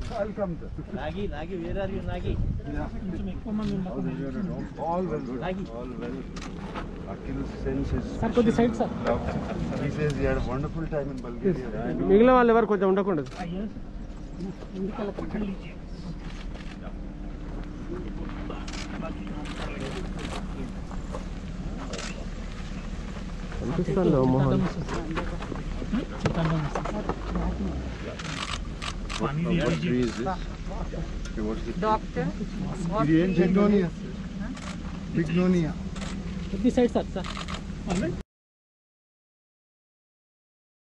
I'll come there. Nagi, where are you, Nagi? All well. Nagi. All well. Akhil sends his Sir, to the side, sir. love. He says he had a wonderful time in Bulgaria. మిగిలిన వాళ్ళు ఎవరు కొంచెం ఉండకూడదు. కనిపిస్తాను Mohan. What tree is this? Okay, what's the Doctor. Bignonia. To the side, sir.